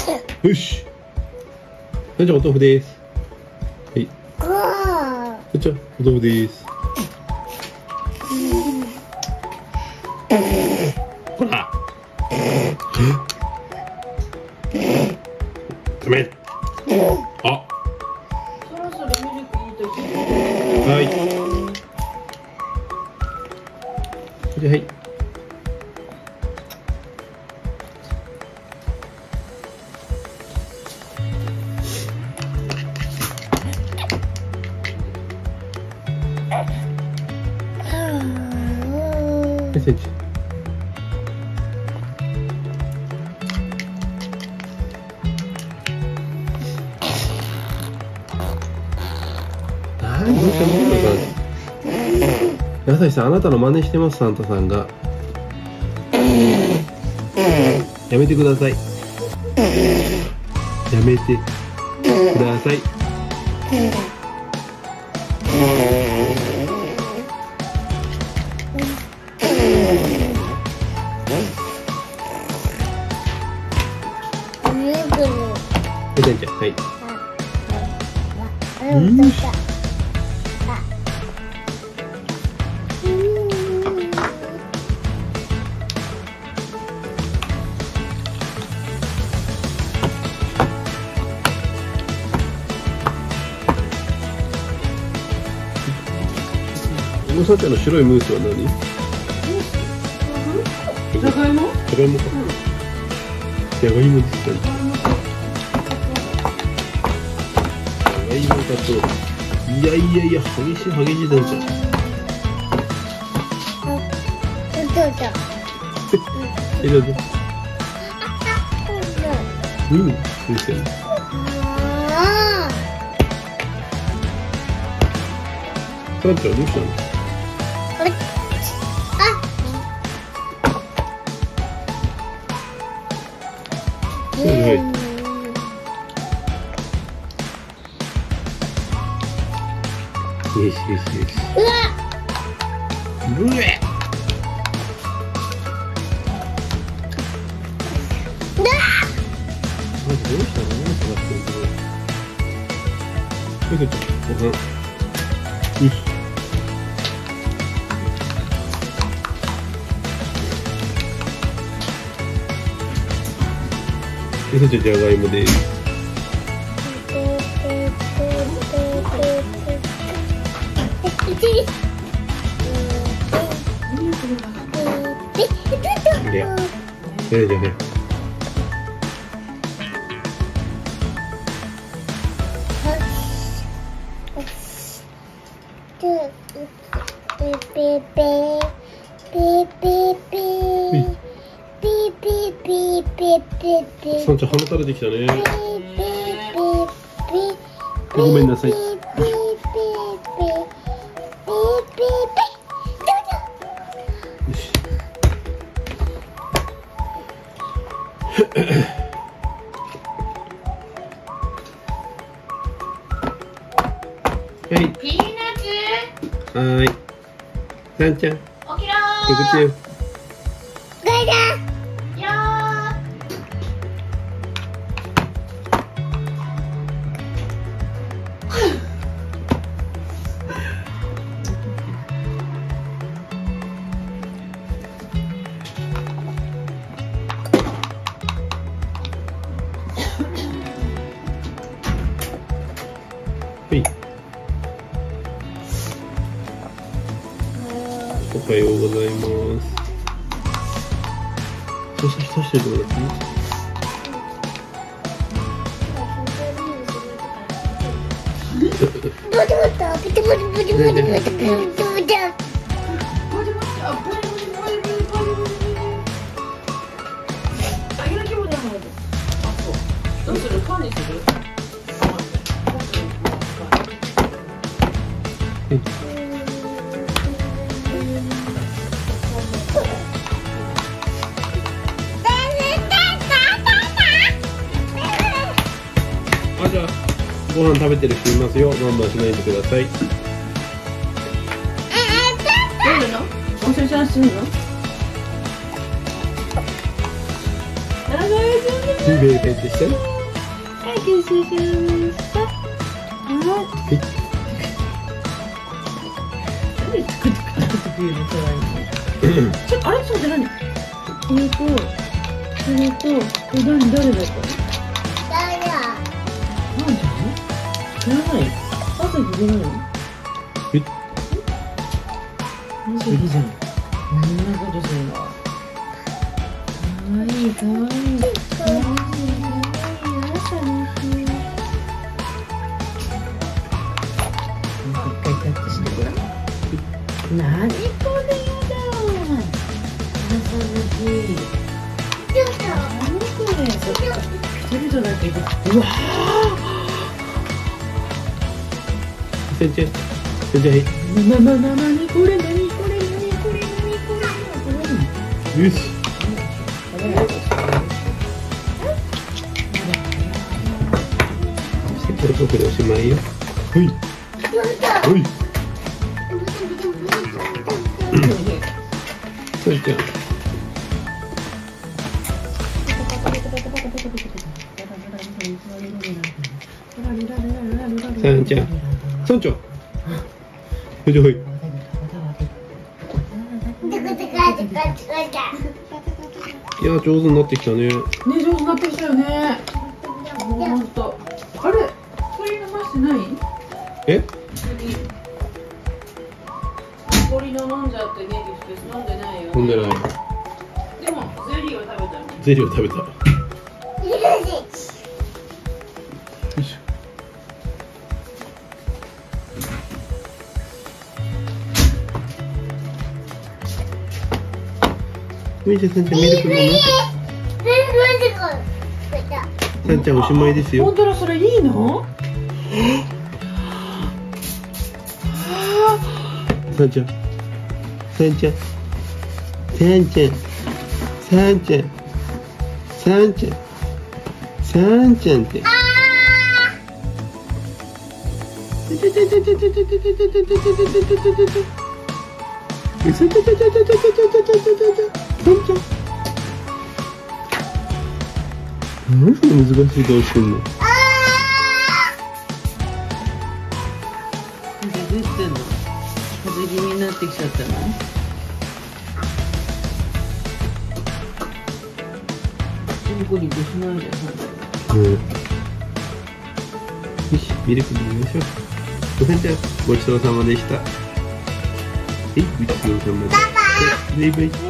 よし。じゃあお豆腐です。はい。じゃあお豆腐です。ほら。ごめん。あ。 そろそろミルクいいとき。 はい。じゃあはい。メッセージ。どうしたの？やさしさん、あなたの真似してます。サンタさんが。やめてください。やめてください。ペテンちゃん、はい。おさちゃんの白いムースは何？ じゃがいも？ じゃがいもか。じゃがいもですかね。じゃがいもだと、いや、激しいだんちゃん。どうぞ。うん、ですよね。さんちゃんどうしたの？はいはい。よし。うえ。どうしたの？ご飯。よし。じゃがいもです。さんちゃん鼻垂れてきたね。ごめんなさい。はい。 ピーナッツ。 はい。さんちゃん。 起きろー。 口よ。おはようございます。刺しててもらっていい？ どうする？パンにする？ じゃあご飯食べてる人いますよ。バンバンしないでください。 どういうの？おしゃしゃするの？長いですね。 ベベってしてる。 はい、吸収しました。はい。何つくつくつくつく言うの、それ。あれ、そうじゃない。これと、これと、これ誰だったの？なんじゃん？知らない。朝日出ないの？朝日じゃん。こんなことするの。かわいい、かわいい。かわいい、かわいい。朝の日。一回タッチしてごらん。なにこれやだ。朝の日。なにこれ。一人だけど。うわー。 せんちゃん、せんちゃん、はい。 なにこれ、なにこれ。 よし。これこれおしまいよ。はい。はい。せんちゃん。せんちゃん。村長。ほいでほい。いや、上手になってきたね。 ね、上手になってきたよね。ほんと。あれ、氷飲ましてない？ え？ 氷の飲んじゃって元気して飲んでないよ。 飲んでない。 でもゼリーを食べたの。 ゼリーを食べた。よいしょ。みーちゃん、さんちゃんミルク飲む？さんちゃんおしまいですよ。 本当だ、それいいの？ さんちゃん、さんちゃん、さんちゃん、さんちゃん、さんちゃん、さんちゃんって。何それ難しい顔してんの？ どうしてんの？風邪気味になってきちゃったの？ニコニコしないでさ。 よし、ミルク飲みましょう。ごめんなさい、ごちそうさまでした。はい、ごちそうさまでした。バイバイ。